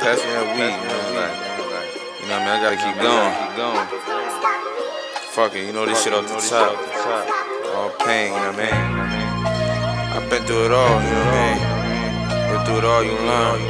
pass me that weed, man. Like, you know what I mean? I gotta keep going. Fuck it, you know this shit off the top. All pain, you know what I mean? I've been through it all, you know what I mean? Been through it all, you learn.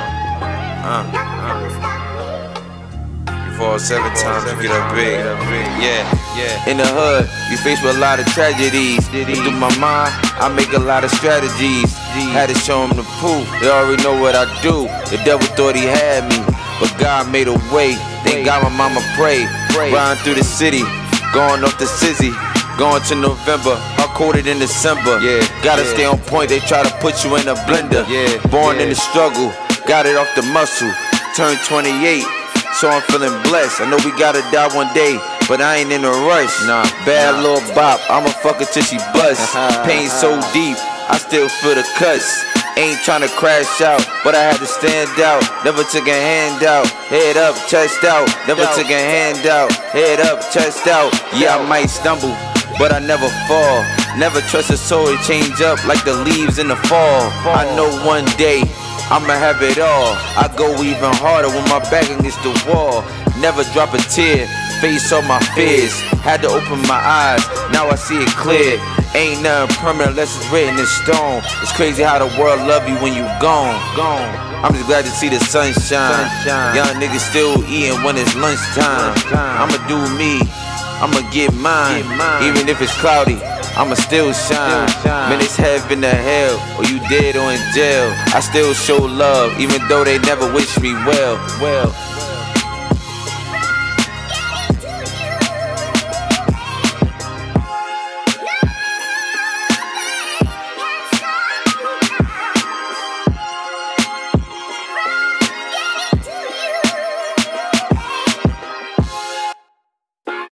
You fall 7 times, you get up big. Yeah. In the hood, you faced with a lot of tragedies. Through my mind, I make a lot of strategies. Had to show them the proof, they already know what I do. The devil thought he had me, but God made a way. Thank God my mama prayed. Riding through the city, going off the Sizzy. Going to November, I quoted in December. Gotta stay on point, they try to put you in a blender. Born in the struggle, got it off the muscle. Turned 28, so I'm feeling blessed. I know we gotta die one day, but I ain't in a rush. Bad little bop, I'ma fuck her till she bust. Pain so deep, I still feel the cuts. Ain't tryna crash out, but I had to stand out. Never took a handout, head up, chest out. Never took a handout, head up, chest out. Yeah, I might stumble, but I never fall. Never trust a soul, it change up like the leaves in the fall. I know one day I'ma have it all. I go even harder when my back against the wall. Never drop a tear, face on my fears. Had to open my eyes, now I see it clear. Ain't nothing permanent unless it's written in stone. It's crazy how the world love you when you gone. I'm just glad to see the sunshine. Young niggas still eating when it's lunchtime. I'ma do me, I'ma get mine. Even if it's cloudy, I'ma still shine. Man, it's heaven to hell, or you dead or in jail. I still show love, even though they never wish me well.